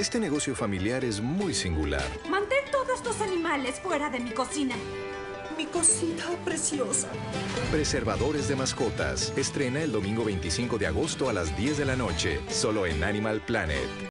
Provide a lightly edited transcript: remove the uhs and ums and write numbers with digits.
Este negocio familiar es muy singular. Mantén todos tus animales fuera de mi cocina. Mi cosita preciosa. Preservadores de mascotas. Estrena el domingo 25 de agosto a las 10 de la noche, solo en Animal Planet.